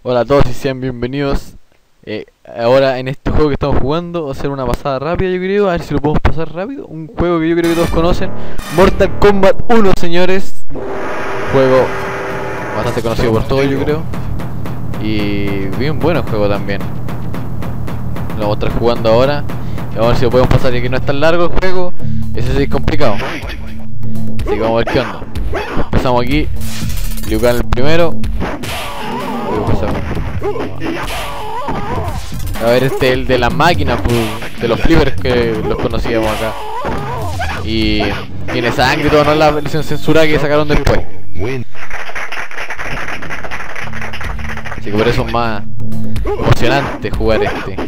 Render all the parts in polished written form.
Hola a todos y sean bienvenidos. Ahora en este juego que estamos jugando va a ser una pasada rápida, yo creo. A ver si lo podemos pasar rápido. Un juego que yo creo que todos conocen, Mortal Kombat 1, señores. Juego bastante conocido por todos, yo creo. Y bien bueno el juego también. Lo vamos a estar jugando ahora. Y vamos a ver si lo podemos pasar, ya que no es tan largo el juego. Ese sí es complicado. Así que vamos a ver qué onda. Empezamos aquí. Liu Kang el primero. A ver, este es el de las máquinas, pues, de los flippers que los conocíamos acá. Y tiene sangre y todo, no es la versión censurada que sacaron después. Así que por eso es más emocionante jugar este.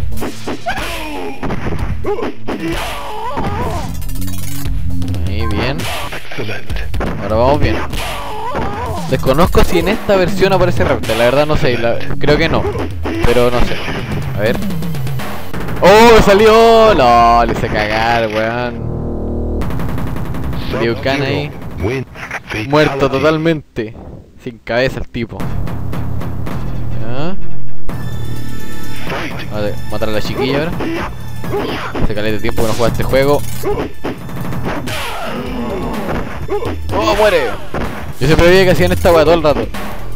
Ahí, bien. Ahora vamos bien. Desconozco si en esta versión aparece Raptor, la verdad no sé, creo que no, pero no sé. A ver. ¡Oh! ¡Salió! No, le hice cagar, weón. Liu Kang ahí. Muerto totalmente. Sin cabeza el tipo. ¿Ya? Vamos a matar a la chiquilla ahora. Hace caleta de tiempo que no juega este juego. ¡Oh, muere! Yo siempre veía que hacían esta weá todo el rato.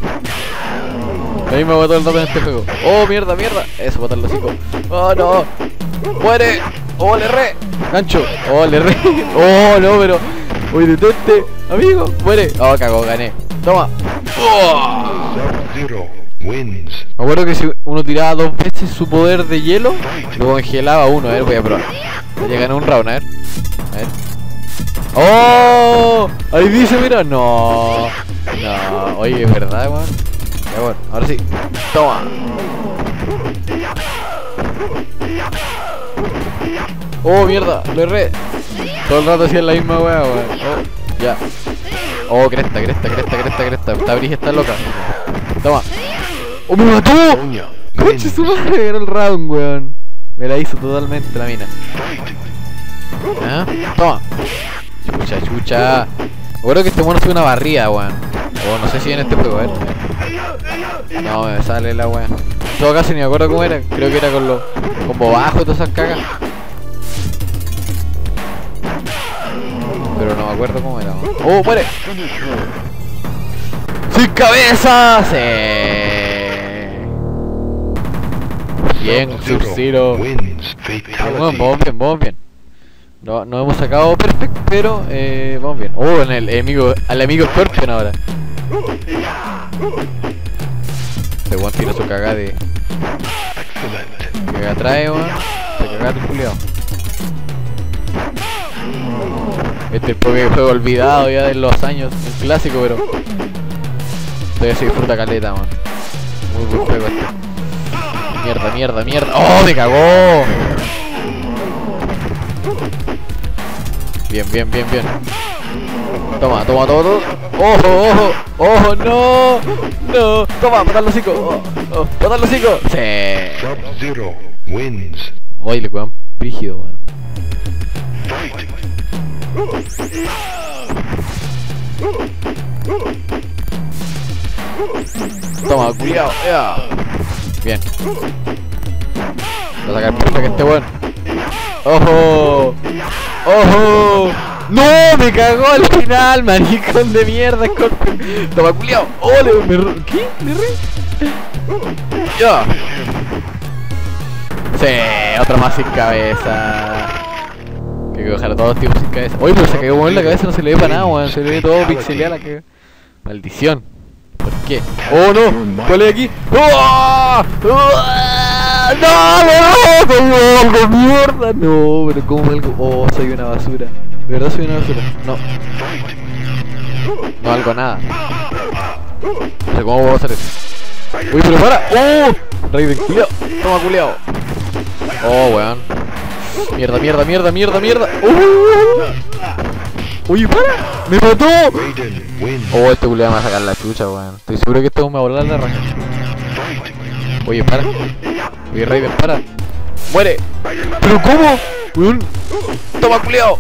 La misma weá todo el rato en este juego. ¡Oh, mierda, mierda! Eso, matar los hocico. ¡Oh, no! ¡Muere! ¡Oh, le erré! ¡Gancho! ¡Oh, le erré! ¡Oh, no, pero! ¡Uy, detente! ¡Amigo! ¡Muere! ¡Oh, cagó! Gané. ¡Toma! ¡Oh! Me acuerdo que si uno tiraba 2 veces su poder de hielo, lo congelaba a uno. A ver, voy a probar. Voy a ganar un round, a ver. A ver. ¡Oh! Ahí dice, mira. No. No. Oye, es verdad, weón. Ya, bueno. Ahora sí. Toma. Oh, mierda. Lo erré. Todo el rato hacía la misma weá, weón. Oh, ya. Oh, cresta. Esta brilla está loca. Toma. ¡Oh, me mató! ¡Conche su madre! Ganó el round, weón. Me la hizo totalmente la mina. ¿Ah? Toma. Chucha. Me acuerdo que este mono fue una barrida, weón. O no sé si en este juego, a ver. No, me sale la weón. En todo caso ni me acuerdo cómo era. Creo que era con los combo bajo y todas esas cagas. Pero no me acuerdo cómo era, weón. ¡Oh, muere! ¡Sin cabeza! ¡Sí! Bien, Sub-Zero. Vamos bien. No hemos sacado perfecto, pero vamos bien. Oh, en el enemigo, al amigo Scorpion ahora. Este weón tira su cagada de... Que trae, weón. Se cagada de culiao. Este es el juego olvidado ya de los años. Un clásico, pero... todavía se disfruta caleta, weón. Muy buen juego este. Mierda. ¡Oh, me cagó! Bien. Toma todo. ¡Ojo! ¡No! Toma, matar los hocico. ¡Matar los hocico! ¡Sí! Oye, le cuidan brígido, weón. Toma, cuidado. Bien. Voy a sacar puta que este weón. ¡Ojo! ¡No! ¡Me cagó al final, maricón de mierda, Scorpion! Toma, culiao. ¡Oh, ¿qué? ¿Le re? ¡Ya! Sí, otra más sin cabeza. Que dejar a todos los tipos sin cabeza. Oye, pero se cagó en la cabeza, no se le ve para nada, weón. Se le ve todo pixeleado la que... Maldición. ¿Por qué? ¡Oh, no! ¿Cuál es aquí? ¡Oh! ¡No! ¡Como mierda! No, pero como algo... Oh, soy una basura. ¿De verdad soy una basura? No valgo nada. No sé cómo voy a hacer eso. ¡Uy, pero para! ¡Oh! Raiden, culiao. Toma, culiao. Oh, weón. Mierda. ¡Uy, para! ¡Me mató! Oh, este culiao me va a sacar la chucha, weón. Estoy seguro que este me va a volar la raja. Oye, para. Oye, Raiden, para. ¡Muere! ¿Pero cómo? Weón. ¡Toma, culiao!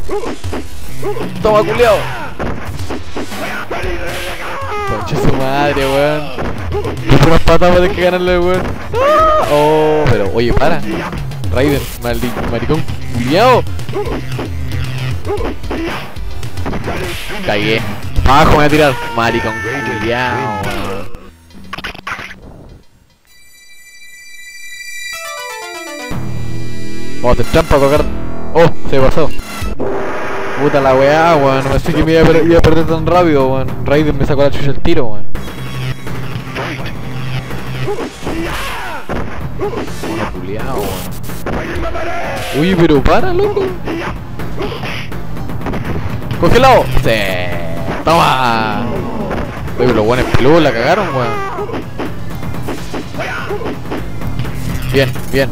Concha su madre, weón. Por unas patas para tener que ganarle, weón. Oh, pero, oye, para. Raiden, maricón, culiao. Cagué. Abajo me voy a tirar. Maricón, culiao, weón. Vamos a hacer trampa a tocar. Oh, se pasó. Puta la weá, weón. No pensé que me iba a perder tan rápido, weón. Raiden me sacó la chucha el tiro, weón. Bueno, culiao, weón. Uy, pero para, loco. ¡Congelado! ¡Sí! ¡Toma! Oye, los buenos peludos la cagaron, weón. Bien, bien.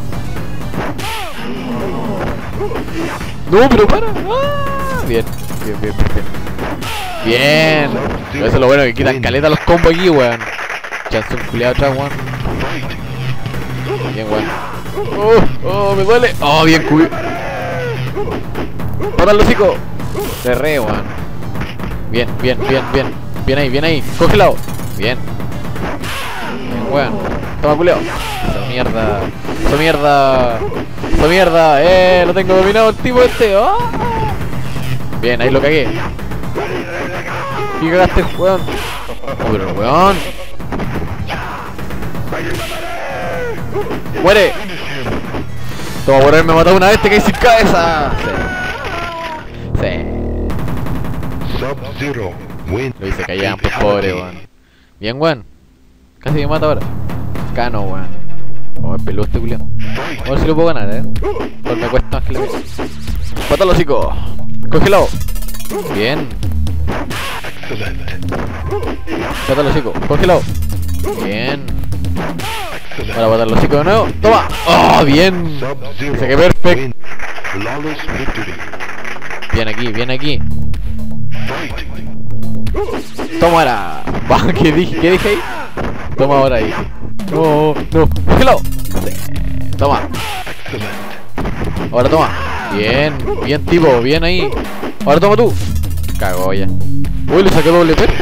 No, pero para. ¡Ah! Bien, bien, bien, bien. Bien. Eso es lo bueno, que quitan caleta los combos aquí, weón. Chance un culiado atrás, weón. Bien, weón. Oh, me duele. Oh, bien, cubi. ¡Para el hocico! Se re, weón. Bien, bien, bien, bien. Bien ahí, bien ahí. Congelado. Bien. Bien, weón. Toma, culeo. Esa mierda. Esa mierda. Esa mierda. Lo tengo dominado el tipo este. Oh. Bien, ahí lo cagué. Y cagaste, weón. Oh, pero weón. ¡Muere! Toma, por haberme matado una vez, te caí sin cabeza. Sí. Sub-Zero win. Lo hice callar, pues pobre, weón. Bien, weón. Casi me mata ahora. Cano, weón. Oh, es peludo este culiao. A ver si lo puedo ganar, Pues me cuesta más que la vida. Pata el hocico. Congelado. Bien. Pata el hocico. Congelado. Bien. Ahora patar el hocico de nuevo. Toma. Oh, bien. Me saqué perfecto. Bien aquí, bien aquí. Toma ahora. ¿Qué dije ahí? Toma ahora ahí. No, no. Congelado. Toma. Ahora toma. Bien, bien tipo, bien ahí. Ahora toma tú. Cagó ya. Uy, le saqué doble P.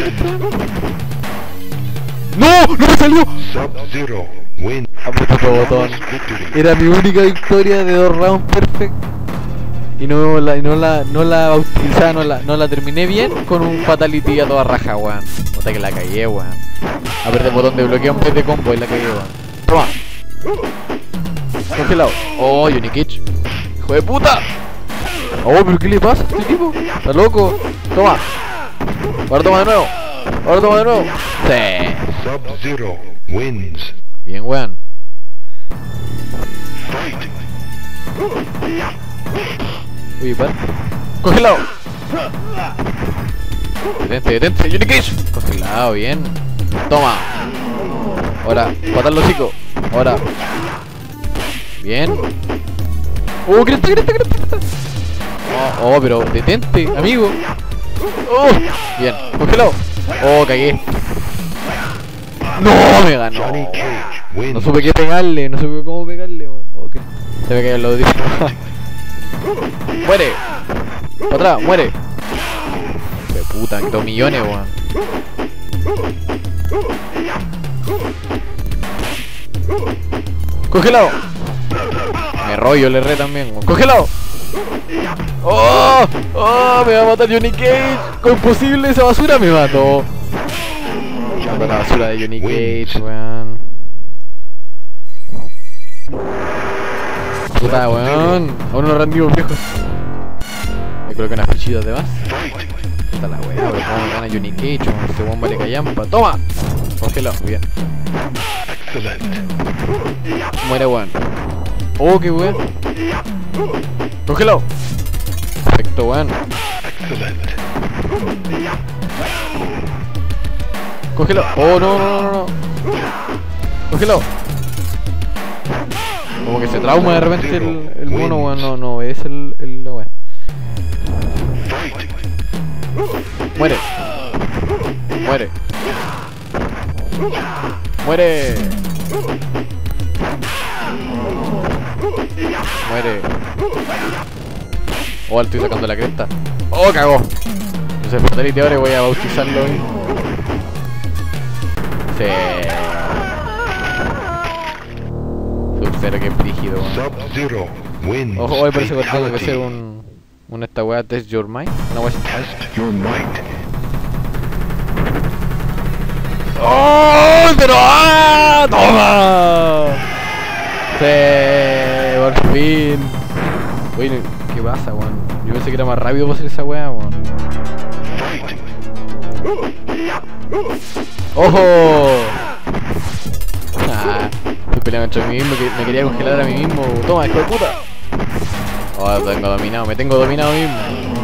¡No! ¡No me salió! Sub-Zero win. Apreté otro botón. Era mi única victoria de 2 rounds perfect. Y no la utilizaba, no la terminé bien con un fatality a toda raja, weón. Puta que la cagué, weón. Apreté el botón de bloqueo en vez de combo y la cagué, weón. Toma. Congelado. Oh, Unikitch. Hijo de puta. Oh, pero ¿qué le pasa a este tipo? Está loco. Toma. Ahora toma de nuevo. Ahora toma de nuevo. Sí. Sub-Zero wins. Bien, weón. Uy, para. Congelado. Detente, detente. Unikitch. Congelado, bien. Toma. Ahora, patar el hocico. Ahora. Bien. Cresta. Oh, pero detente, amigo. Oh, bien. Congelado. Oh, cagué. No, me ganó. Johnny Cage wins. No supe qué pegarle, no supe cómo pegarle, weón. Ok. Se me caen los audífonos. Muere. Para atrás, muere. De puta, 2 millones, weón. Congelado. Me rollo, le re también, weón. Congelado. Oh, me va a matar Johnny Cage. ¿Cómo es posible? Esa basura me mató. La basura de Johnny Cage, weón. Puta, weón. Aún no rendimos, viejos. Me coloqué unas fichitas de más. Puta la weá, pero cómo me gana Johnny Cage, weón. Este weón vale callampa. ¡Toma! Congelado, bien. Muere, weón. Oh, qué weón. Congelado. Perfecto, weón. Congelado. Oh, no. Congelado. Como que se trauma de repente el mono, weón. No, es la weón. Muere. Muere. Muere. Muere. Oh, estoy sacando la cresta. Oh, cagó. Entonces fatality ahora voy a bautizarlo hoy. Sí. pero qué brígido, weón. Sub-Zero wins. Ojo, hoy parece que tengo que fatality. hacer un esta weá test your mind. Una weá así. Test your might. ¡Oh! ¡Pero ¡ah! ¡Toma! Sí, por fin. Oye, ¿qué pasa, weón? Yo pensé que era más rápido para hacer esa weá, weón. ¡Ojo! Ah, estoy peleando entre mí mismo, que me quería congelar a mí mismo. Toma, hijo de puta. Oh, tengo dominado, me tengo dominado mismo.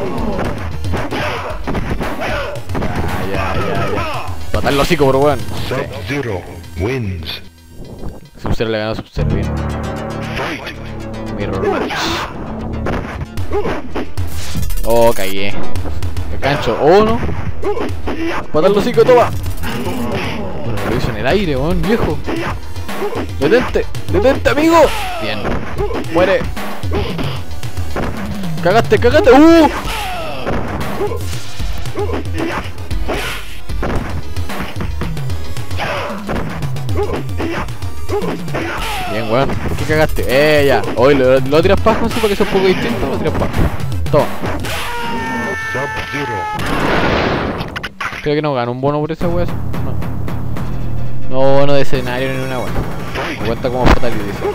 Ya. Matar el hocico, por weón. Sí. Sub-Zero wins. Sub-Zero le ganó a Sub-Zero, bien. Mirror match. Oh, cagué. Me cancho. Oh, no. Matar el hocico, toma. Bueno, lo hizo en el aire, weón, viejo. Detente, detente, amigo. Bien. Muere. Cagaste. Bien, weón. ¿Qué cagaste? Ya. Hoy lo tiras pajo así para que sea un poco distinto. Lo tiras pajo. Toma. Sub-Zero. Creo que no gano un bono por esa wea. No bono de escenario ni una wea. Me cuenta como fatality.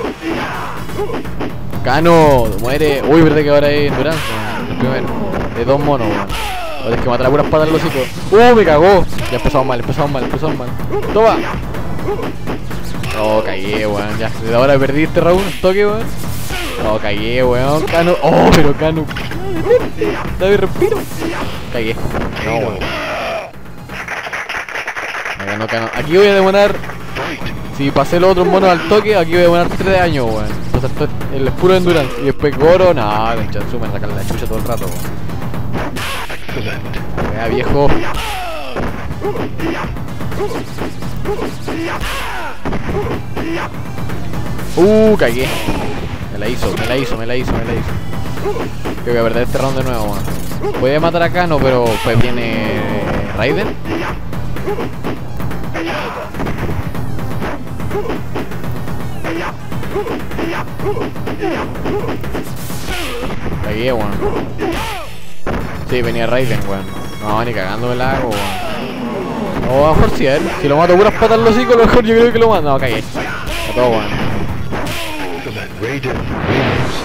Cano, muere. Uy, verdad que ahora es Endurance, weón. El primero. De 2 monos, weón. Ahora es que matar a puras patas los hocicos. Me cagó. Ya empezamos mal. Toma. Oh, cagué, weón. Ya, desde ahora perdiste, Raúl. Toque, weón. Oh, cagué, weón. Cano. Oh, pero Cano. Dame respiro. Cagué. No, weón. Me ganó Cano. Aquí voy a demorar. Si pasé los otros monos al toque, aquí voy a demorar 3 años, weón. Entonces esto es el puro endurance. Y después Goro, no, con Chansu me sacan la chucha todo el rato, weón. Vea, viejo. Cagué. Me la hizo. Creo que voy a perder este round de nuevo, weón. Voy a matar a Cano, pero pues viene Raiden. Cagué, weón. Sí, venía Raiden, weón. No, ni cagándome la hago, weón. O a lo mejor sí, a ver. Si lo mato puras patas en los hocicos, a lo mejor yo creo que lo mato. No, cagué. A todo, weón. Raiden wins.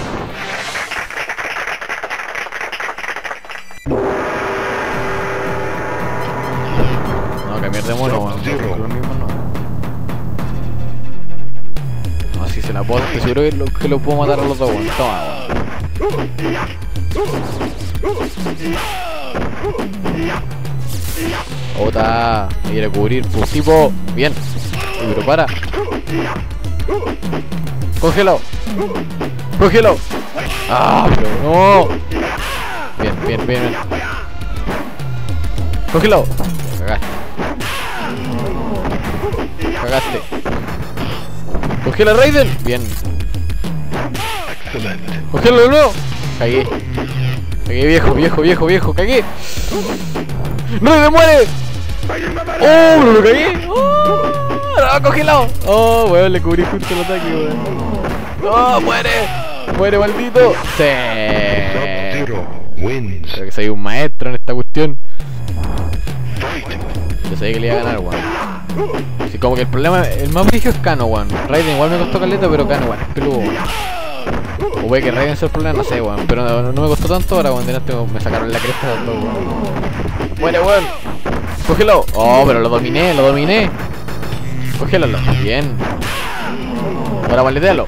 No, cambiar de mono, weón. Lo mismo no. No, si se la puedo, estoy seguro que lo puedo matar a los dos, weón. Toma, weón. Ota, me quiere cubrir, pues tipo. Bien. Uy, pero para. Cógelo. Ah, pero no. Bien. Cógelo. Cagaste. Cógelo, Raiden. Bien. Cógelo de nuevo. Cagué, viejo. Cagué. ¡Raiden muere! ¡Oh! ¡No lo cagué! ¡Oh! ¡No, cógelo! ¡Oh, weón! Le cubrí justo el ataque, weón. ¡Oh, muere, maldito! ¡Sí! Sub-Zero wins. Creo que soy un maestro en esta cuestión. Yo sabía que le iba a ganar, weón. Así como que el problema, el más brígido es Cano, weón. Raiden igual me costó caleta, pero Cano, weón, es peludo, weón. O puede que Raiden sea el problema, no sé, weón. Pero no me costó tanto ahora, weón. Delante me sacaron la cresta de todo, weón. Muere, weón. Cógelo. Oh, pero lo dominé. Cógelo. Bien. Ahora maletealo.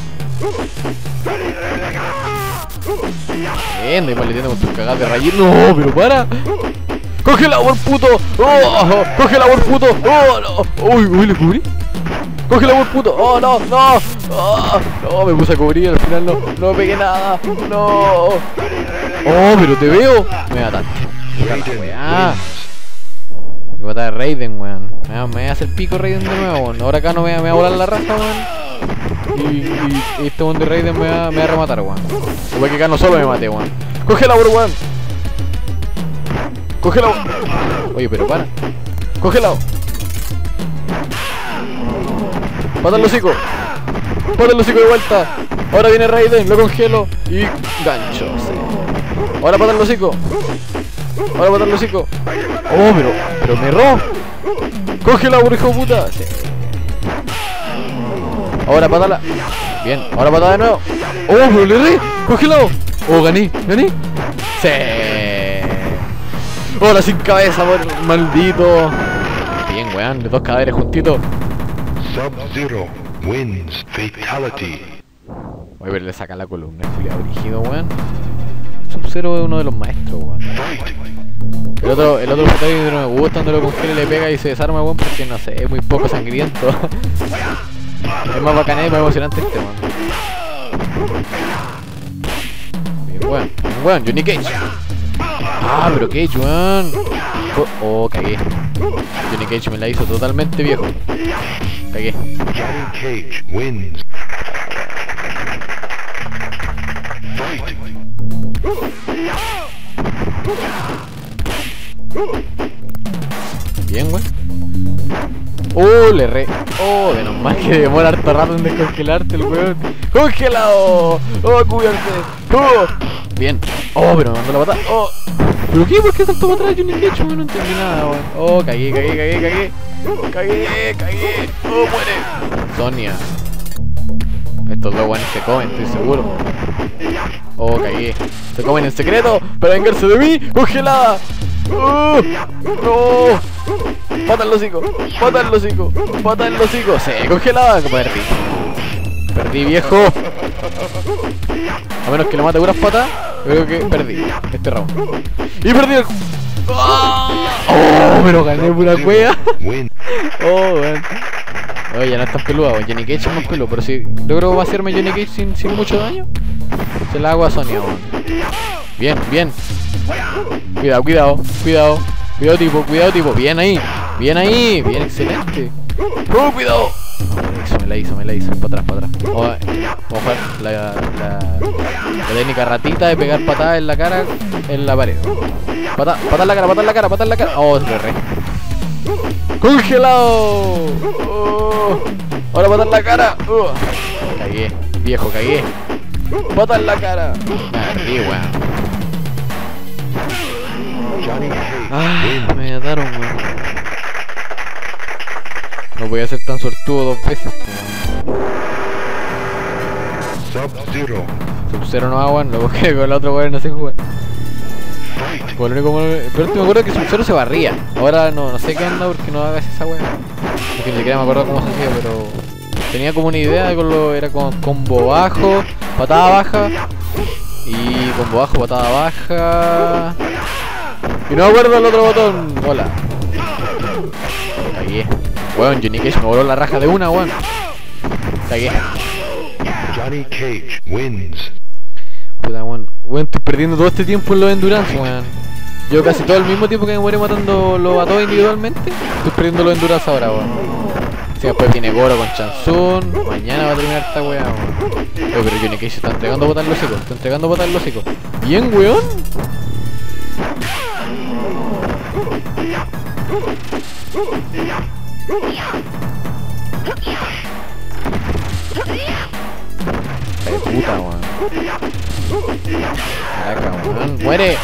Bien, estoy maleteando con tus cagadas de relleno. No, pero para. ¡Cógela, por puto! ¡Oh! ¡Cógela, por puto! ¡Oh, no! ¡Uy, le cubrí! ¡Cógela, por puto! ¡Oh, no! ¡Oh! No, me puse a cubrir, al final no pegué nada. ¡No! ¡Oh, pero te veo! Me mataste. Raiden Weá. wins. Me matar a Raiden, weón. Me hace el pico Raiden de nuevo, weón. Ahora acá no me va a volar la raza, weón. Y este weón de Raiden me va a rematar, weón. Igual que acá no solo me maté, weón. ¡Cógela, por weón! ¡Cógelo! Oye, pero para. ¡Cógelo! ¡Mata el hocico! Pata el hocico de vuelta. Ahora viene Raiden, lo congelo y gancho. Sí. Ahora pata el hocico. Ahora pata el hocico. Oh, pero me erró. Congelado por hijo de puta. Sí. Ahora patala. Bien, ahora patada de nuevo. Oh, pero le erré. Congelado. Oh, gané. Sí. Ahora sin cabeza, maldito. Bien, weón, los dos cadáveres juntitos. Sub-Zero wins. Fatality. Voy a verle sacar la columna, culiao brígido, weón. Sub-Zero es uno de los maestros, weón. El otro fatality no me gusta, donde lo congela, le pega y se desarma, weón, porque no sé, es muy poco sangriento. Es más bacán y más emocionante este, weón. Bien, weón, Johnny Cage. Ah, pero Cage, weón. Oh, cagué. Johnny Cage me la hizo totalmente viejo. Cagué. Johnny Cage wins. Fight. Bien, weón. Oh, le erré. Oh, menos mal que demora harto rato en descongelarte el weón. ¡Congelado! ¡Oh, cubierto! ¡Oh! Bien. Oh, pero me mandó la patada. ¡Oh! ¿Pero qué? ¿Por qué tanto para atrás Johnny Cage? No entendí nada, weón. Oh, cagué. Cagué. Oh, muere. Sonia. Estos dos weones se comen, estoy seguro. Oh, cagué. Se comen en secreto para vengarse de mí. ¡Congelada! ¡Oh! ¡No! ¡Pata el hocico! ¡Se congelaba! Perdí, viejo. A menos que lo mate unas patas, creo que perdí este round. Y perdí el... ¡Oh! Pero gané pura cueva. Oh, weón. Oye, ya no es tan peludo, Johnny Cage es más peludo, pero si logro vaciarme Johnny Cage sin mucho daño, se la hago a Sonia, weón. Bien. Cuidado, tipo. Bien ahí. Bien, excelente. Oh, cuidado. Me la hizo. Para atrás. Vamos a jugar la técnica ratita de pegar patadas en la cara en la pared. Patada en la cara. Oh, se re. ¡Congelado! Oh. Ahora patada en la cara. Cagué, viejo. Patada en la cara. Perdí, weón. Me mataron, weón. No voy a ser tan sortudo dos veces. Sub-Zero no aguan, luego que con el otro weón no se juega. Pues lo único malo... Pero me acuerdo que Sub-Zero se barría. Ahora no sé qué onda porque no hagas esa weá. Porque ni siquiera me acuerdo cómo se hacía, pero... Tenía como una idea de era con combo bajo, patada baja. Y combo bajo, patada baja. Y no me acuerdo el otro botón. Hola. Cagué. Weón, Johnny Cage me voló la raja de una, weón. Cagué. Johnny Cage wins. Puta, weón. Weón, estoy perdiendo todo este tiempo en los endurance, weón. Yo casi todo el mismo tiempo que me muere matando a todos individualmente, estoy perdiendo los endurance ahora, weón. Si después viene Goro con Chansun, mañana va a terminar esta weá, weón. Oye, pero Johnny Cage se está entregando a botar el hocico. Bien, weón. Puta, weón. Caraca, weón. ¡Muere!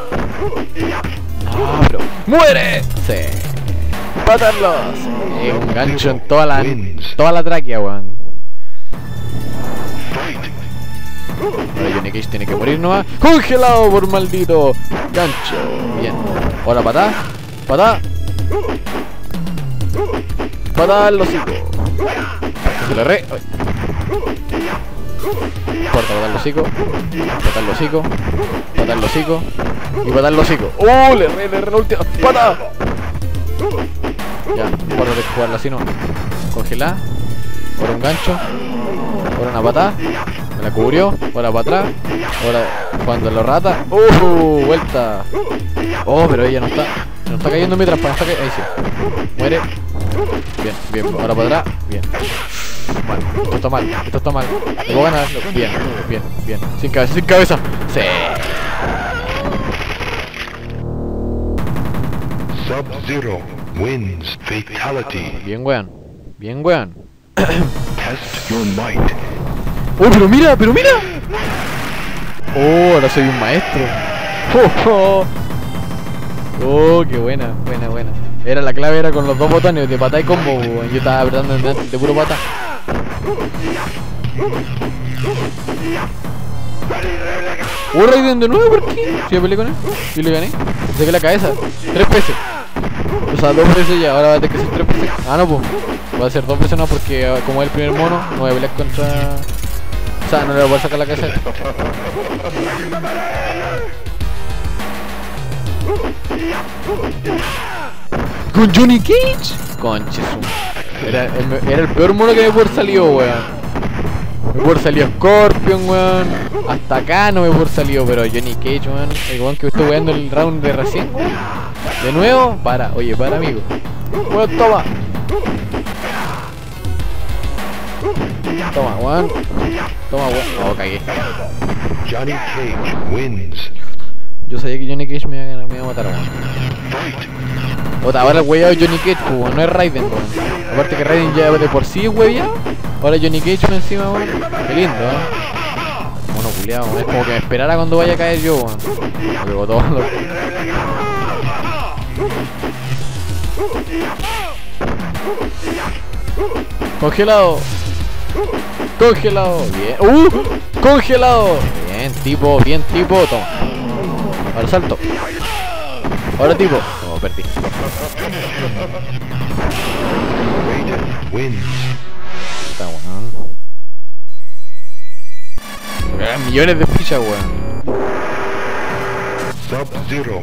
No, pero... ¡Muere! Sí. ¡Pátalos! Un gancho en toda la tráquea, weón. Ahora Johnny Cage tiene que morir nomás. ¡Congelado por maldito! Gancho. Bien. Ahora patada. Patada al hocico. Se lo re... Corta, patada al hocico. Y patada al hocico. ¡Oh! Le re la última. ¡Patada! Ya, guárdate que jugarla así no. Congelá. Ahora un gancho. Ahora una patada. Me la cubrió. Ahora para atrás. Ahora cuando lo rata. Vuelta. Oh, pero ella no está cayendo en mi trampa. Ahí sí. Muere. Bien. Ahora para atrás. Bien. Mal. Esto está mal. Debo ganar. Bien. Sin cabeza. Sí. Sub-Zero wins. Fatality. Bien, weón. Test your might. ¡Oh, pero mira, pero mira! ¡Oh, ahora soy un maestro! ¡Oh, oh! ¡Oh, qué buena, buena, buena! Era la clave, era con los dos botones de patá y combo, weón. Yo estaba apretando de puro patá. ¡Oh, Raiden de nuevo! ¿Por qué? Si yo peleé con él y le gané. Le saqué la cabeza 3 veces. O sea, 2 veces ya, ahora va a tener que ser 3 veces. Ah, no, pues. Va a ser 2 veces no, porque como es el primer mono, no voy a pelear contra... O sea, no le voy a sacar la cabeza. ¿Con Johnny Cage? Conche su. Era el peor mono que me pudo haber salido, weón. Me pudo haber salido Scorpion, weón. Hasta acá no me pudo haber salido, pero Johnny Cage, weón. El weón que estoy weando el round de recién, weón. De nuevo, para, oye, para, amigo. Weón, toma. Toma, weón. Toma, weón. Oh, cagué. Johnny Cage wins. Yo sabía que Johnny Cage me iba a matar, weón. Fight. Otra, ahora el weyado Johnny Cage, pues, weón, no es Raiden, weón. Aparte que Raiden ya de por sí es weyado. Ahora Johnny Cage me encima, weón. Qué lindo, Mono culiado, weón. Es como que me esperara cuando vaya a caer yo, weón. Me pegó todo lo... Congelado. Congelado. Bien. Congelado. Bien, tipo. Toma. Ahora salto. Ahora tipo. Oh, perdí. Raiden wins. Está bueno. Millones de fichas, weón. Sub-Zero.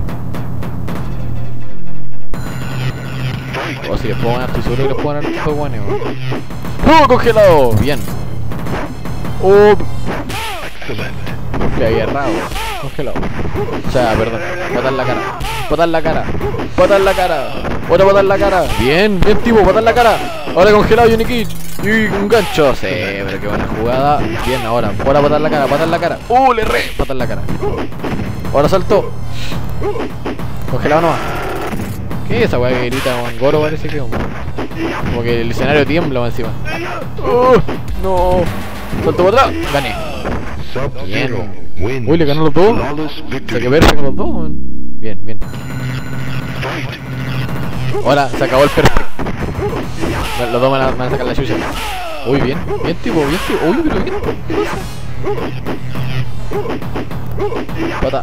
Fight. O si les puedo ganar, estoy seguro que les puedo ganar estos guanes, weón. ¡Oh, congelado! Bien. ¡Oh! Excellent. Le había errado. Congelado. O sea, perdón. Botar la cara. Botar la cara. Botar la cara. Otra botar la cara. Bien, bien tipo, botar la cara. Ahora congelado Johnny Cage. Y un gancho. Sí, pero qué buena jugada. Bien, ahora. Ahora botar la cara, botar la cara. Le erré. Botar la cara. Ahora saltó. Congelado nomás. ¿Qué es esa weá que grita, weón? Goro parece que, weón. Como que el escenario tiembla más encima. No. Salto para atrás. Gané. Sub-Zero wins. Uy, le ganó los dos. Flawless O sea, victory. que verse con los dos, weón. Bien, bien. Fight. Ahora se acabó el perfecto. Los dos van a sacar la chucha. Uy, bien. Bien tipo, bien tipo. Uy, pero bien. ¿Qué pasa? Pata.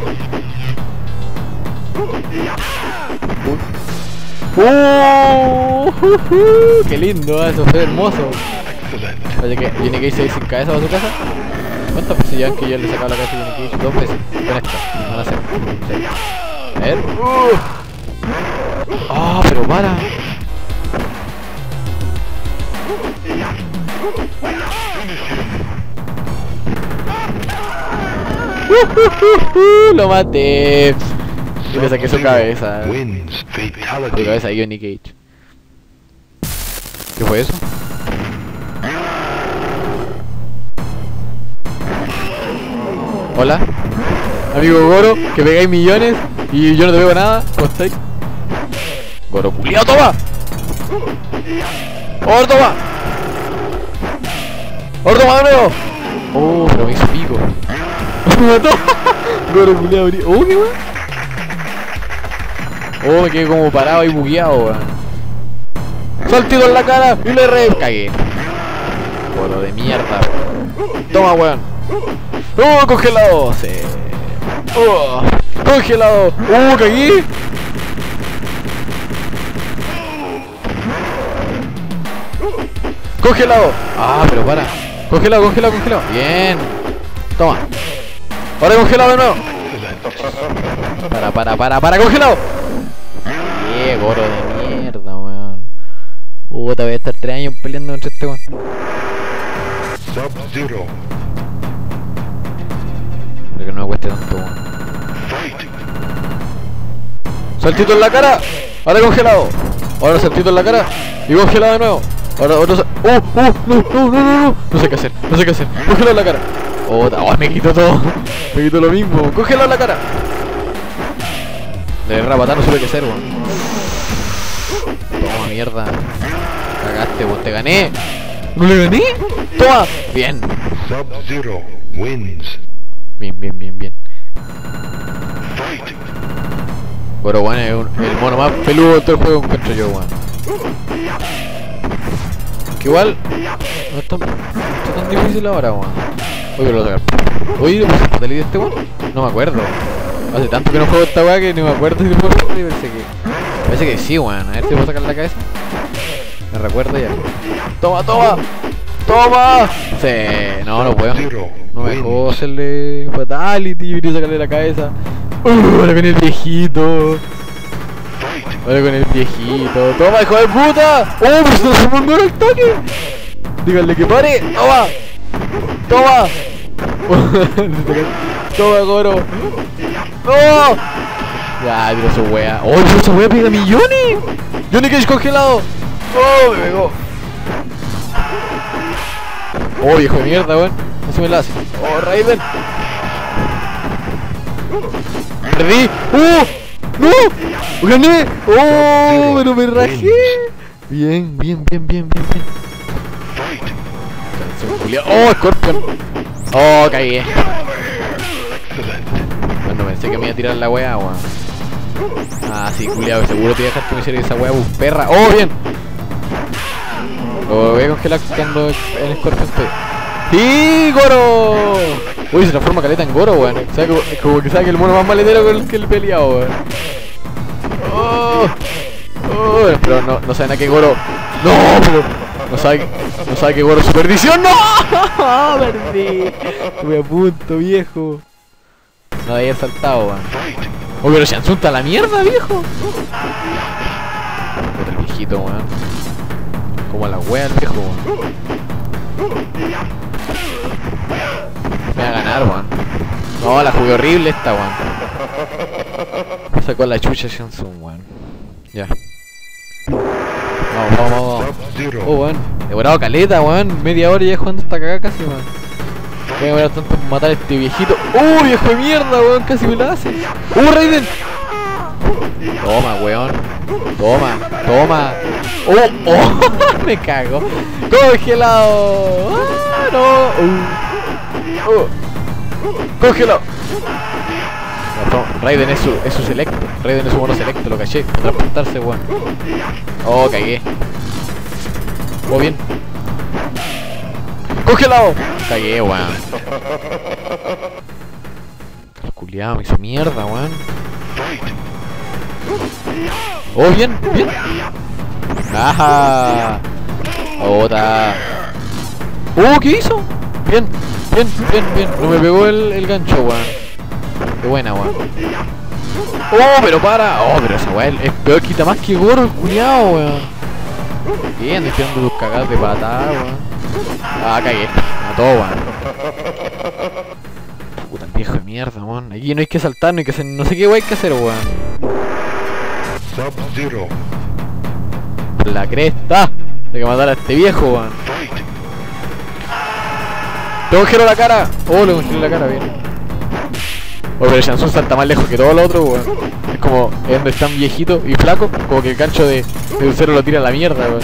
¡Qué lindo! Eso fue hermoso. Excellent. Parece que Johnny Cage se ir sin cabeza para su casa. ¿Cuántas veces llevan que yo le he sacado la cabeza a Johnny Cage? 2 veces. Con esta. Van a ser. Sí. A ver. ¡Ah, pero para! Lo maté. Y le saqué su cabeza. Wins Su fatality. cabeza de Johnny Cage. ¿Qué fue eso? Hola. Amigo Goro, que pegáis millones y yo no te veo nada. ¿Cómo estáis? Goro culiao, toma. ¡Ahora toma! ¡Ahora toma de nuevo! Oh, pero me hizo pico. Me mató. Goro culiao, qué weón. Oh, me quedé como parado y bugueado, weón. Saltito en la cara y le cagué. Goro de mierda. Toma, weón. ¡Oh, congelado! Sí. ¡Oh! ¡Congelado! ¡Oh, cagué! ¡Congelado! Ah, pero para. Congelado, congelado, congelado. Bien. Toma. Ahora congelado de nuevo. Para, congelado. Bien, Goro de mierda, weón. Te voy a estar 3 años peleando entre este weón. Sub-Zero. Pero que no me cueste tanto, weón. Fight. Saltito en la cara. Ahora congelado. Ahora saltito en la cara. Y congelado de nuevo. Ahora otro no. No sé qué hacer. Congelado en la cara. Me quito todo. Me quito lo mismo. Congelado en la cara. De rapatar no supe qué hacer, weón. Toma mierda. Cagaste, weón. Te gané. ¿No le gané? ¡Toma! Bien. Sub-Zero wins. Bien, bien, bien, bien. Fight. Pero bueno, es el mono más peludo de todo el juego encuentro yo, weón. Que igual no está tan difícil ahora, weón. Oye, pero lo sacar. Oye, ¿le puse fatality a este weón? No me acuerdo. Hace tanto que no juego esta weá que no me acuerdo si le puedo fatality. Parece que sí, weón. A ver si puedo sacar la cabeza. Me recuerdo ya. ¡Toma, toma! ¡Toma! Sí, no puedo. No me dejó hacerle fatality. Quería sacarle la cabeza. Ahora con el viejito. Ahora con el viejito. ¡Toma, hijo de puta! ¡Oh, pero se transformó en el toque! Díganle que pare. ¡Toma! ¡Toma! ¡Toma, Goro! ¡No! Ya, tiro su wea. ¡Oh, esa wea pega millones! ¡Johnny Cage congelado! ¡Oh, me pegó! ¡Oh, viejo de mierda, weón! Así me la hace. ¡Oh, Raiden! ¡Perdí! ¡No! ¡Gané! ¡Oh! ¡Pero me rajé! Bien, bien, bien, bien, bien, bien. ¡Oh, Scorpion! ¡Oh, caí! Bueno, pensé que me iba a tirar la wea, weón. Ah, sí, culiado, seguro te iba a dejar que me hiciera esa wea, perra. ¡Oh, bien! Lo voy a congelar cuando en Scorpion estoy. ¡Sí, Goro! Uy, se transforma caleta en Goro, weón. O sea, es como que sabe que el mono más maletero con el que el peleado, weón. Oh, oh, pero no saben a qué Goro. No, pero no sabe que Goro es su perdición. ¡No! Perdí. Estuve a punto, viejo. No debía haber saltado, weón. Oh, pero Shang Tsung está a la mierda, viejo. Otro viejito, weón. Como a la wea el viejo, weón. Me va a ganar, weón. No, la jugué horrible esta, weón. Me sacó la chucha Shang Tsung, weón. Ya. Vamos. Oh, weón. Demorado caleta, weón. Media hora ya jugando esta cagada casi, weón. Voy a demorar tanto en matar a este viejito. Viejo de mierda, weón. Casi me la hace. Raiden. Toma, weón. Toma. Me cago. Congelado. No. Congelado. Raiden es su selecto. Raiden es su mono selecto, lo caché. Transportarse, weón. Oh, cagué. Oh, bien. Congelado. Cagué, weón. Culiado, me hizo mierda, weón. Oh, bien. Ajá. Otra. ¿Qué hizo? Bien. No me pegó el gancho, weón. Qué buena, weón. Pero para. Pero esa weón es peor, quita más que Goro, el culiao, weón. Bien, tirando tus cagadas de patada, weón. Cagué. Mató, weón. Puta, el viejo de mierda, weón. Aquí no hay que saltar, no hay que hacer. No sé qué weón hay que hacer, weón. Sub-Zero. La cresta. Hay que matar a este viejo, weón. Le congeló la cara. Le congeló la cara, bien. Pero Shang Tsung salta más lejos que todo lo otro, weón. Es como donde es tan viejito y flaco, como que el gancho de un cero lo tira a la mierda, weón.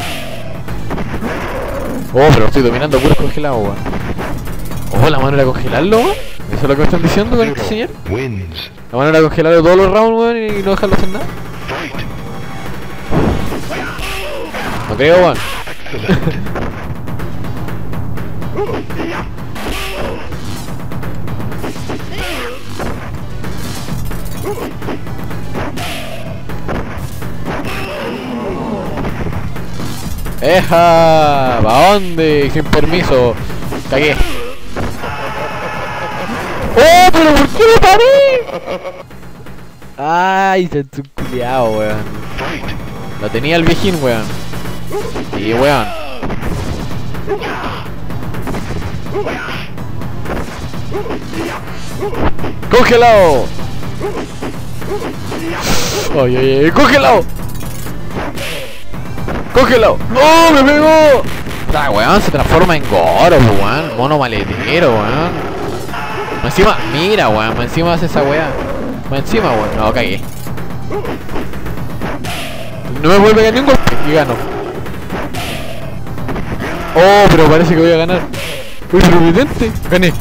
Pero estoy dominando puros congelados, weón. La manera de congelarlo, weón. ¿Eso es lo que me están diciendo con este señor? La manera de congelarlo todos los rounds, weón, y no dejarlo hacer nada. No creo, weón. ¡Eja! ¿Pa' dónde? Sin permiso. Cagué. ¡Pero por qué me paré! ¡Ay, se tu culiao, weón! Lo tenía el viejín, weón. Sí, weón. ¡Congelado! ¡Ay! ¡Congelado! ¡Congelado! ¡Me pegó! Weón, se transforma en Goro, weón. Mono maletero, weón. Encima, mira, weón. Encima hace esa weá. Encima, weón. No, cagué. No me vuelve a pegar ni un golpe y gano. Oh, pero parece que voy a ganar. Uy, pero evidente. Gané.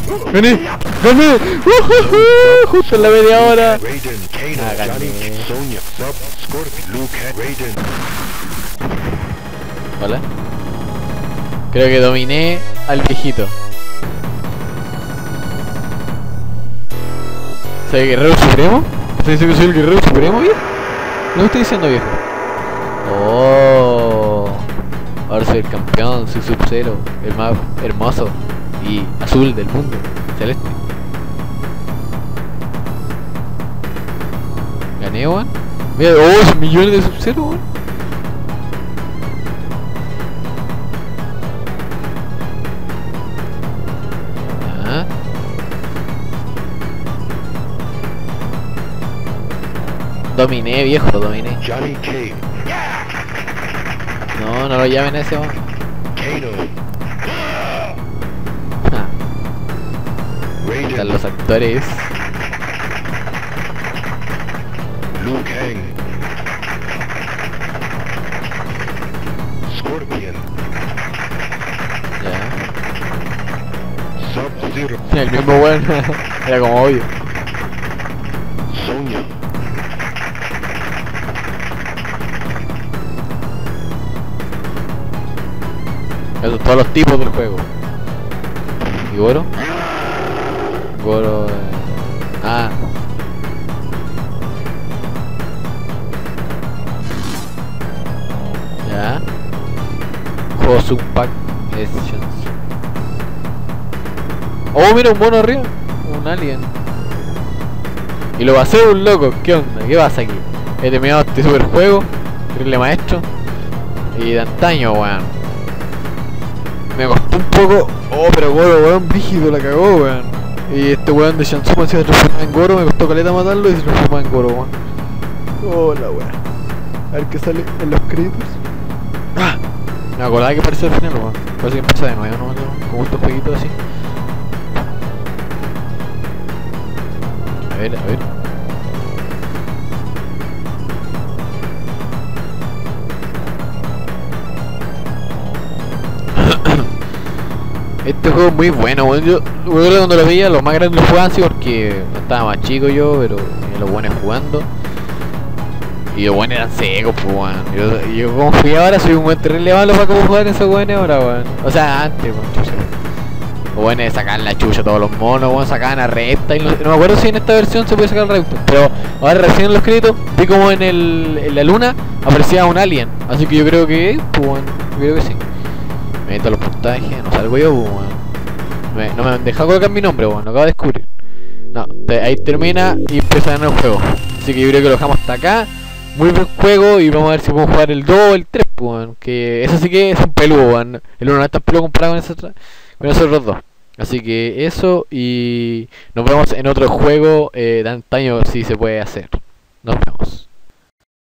Justo en la media hora. Raiden, Kano, Ah, gané. Johnny, Sonya, Sub, Scorpion, Liu Kang, Raiden. Hola. Creo que dominé al viejito. ¿Soy el guerrero supremo? ¿Estás diciendo que soy el guerrero supremo, viejo? No me estoy diciendo, viejo. Oh, ahora soy el campeón, soy Sub-Zero, el más hermoso y azul del mundo, celeste. Gané, weón. Mira, oh, esos millones de Sub-Zero, weón. Ah. Dominé, viejo, dominé. Johnny Cage, No, no lo llamen a ese, weón. Kano, Ah, están Raiden, los actores. Liu Kang, Scorpion, Ya. Sub-Zero, El mismo weón. Era como obvio. Sonya, Esos todos los tipos del juego. ¿Y Goro? Goro... Ah. Ya. Juego Subpack Editions. Oh, mira un mono arriba. Un alien. Y lo pasé un loco. ¿Qué onda? ¿Qué pasa aquí? He terminado este super juego. Terrible maestro. Y de antaño, weón. Me costó un poco. Oh, pero Goro, weón, brígido, la cagó, weón. Y este weón de Shansuma se transformó en Goro. Me costó caleta matarlo y se transformó en Goro, weón. Oh, la weón. A ver qué sale en los créditos. Ah, me acordaba que apareció al final, weón. Parece que empieza de nuevo, ¿no? Como estos jueguitos así. A ver, a ver. Este juego es muy bueno, weón. Yo recuerdo cuando lo veía, los más grandes lo jugaban así porque estaba más chico yo, pero veía los buenos jugando. Y los buenos eran secos, pues, weón. Yo como fui ahora, soy un buen terrible malo para cómo jugar esos buenos ahora, weón. O sea, antes, weón, chucha. Los buenos sacaban la chucha a todos los monos, weón, sacaban a recta. Y no me acuerdo si en esta versión se puede sacar recta. Pero ahora recién en los créditos, vi como en la luna aparecía un alien. Así que yo creo que, pues, weón, yo creo que sí. Me meto a los puntajes, no salgo yo, pues, weón. No me deja colocar mi nombre, weón, lo acabo de descubrir. No, ahí termina y empieza el juego. Así que yo creo que lo dejamos hasta acá. Muy buen juego y vamos a ver si podemos jugar el 2 o el 3, pues, weón. Que eso sí que es un peludo, weón. El 1 no es tan peludo comparado con esos otros dos. Así que eso y nos vemos en otro juego de antaño si se puede hacer. Nos vemos.